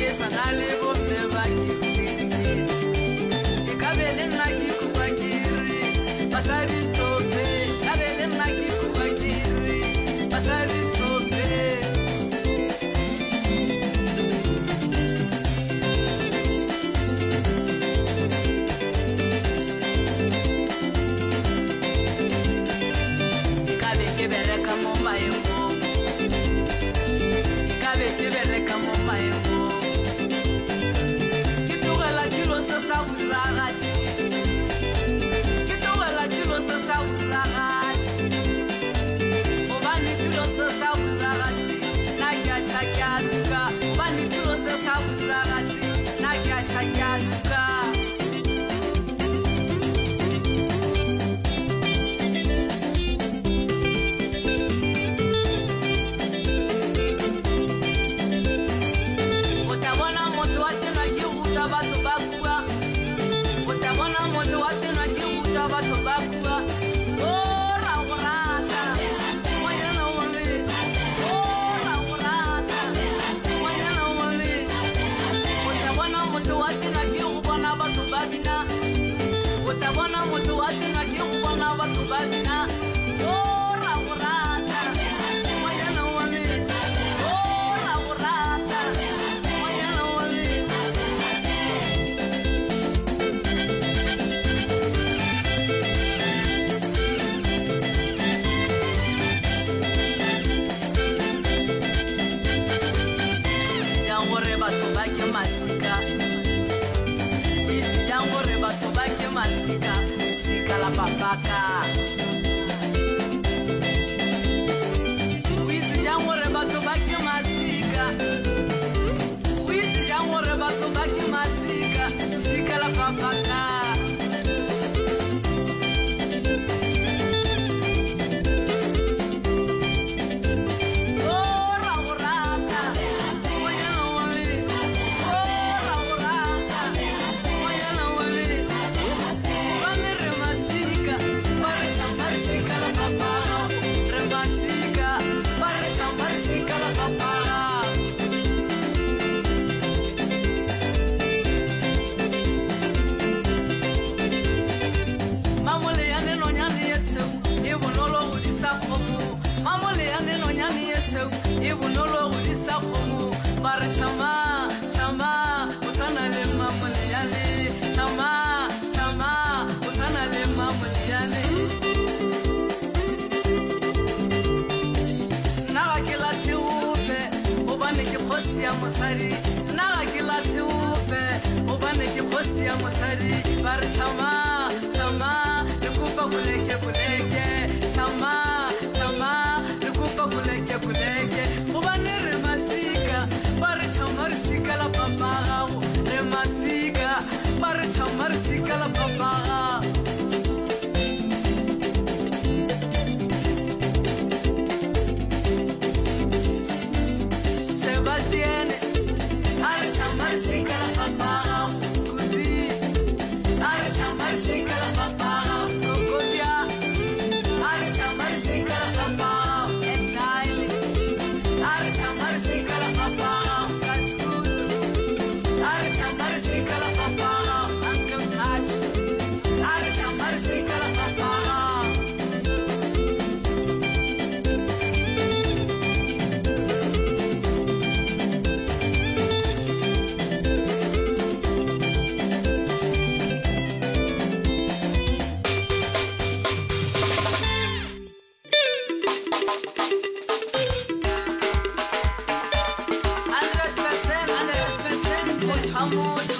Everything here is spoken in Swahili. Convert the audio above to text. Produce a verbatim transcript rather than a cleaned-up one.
Charma, Charma, usana le Mmamoleyane. Charma, Charma, usana le Mmamoleyane. Naga kila tiupe, obane ke khosi ya mosadi. Naga kila tiupe, obane ke khosi ya mosadi. Bar Charma, Charma, lekupa kuleke kuleke. Charma, Charma, lekupa kuleke kuleke. Obane re masika. Pare chamar sika la papa, re masika. Pare chamar sika la papa. Sebastián, pare chamar sika la papa. Kuzi, pare chamar sika la papa. Tokovia, pare chamar sika la papa. Exile, pare chamar sika la papa. Amor.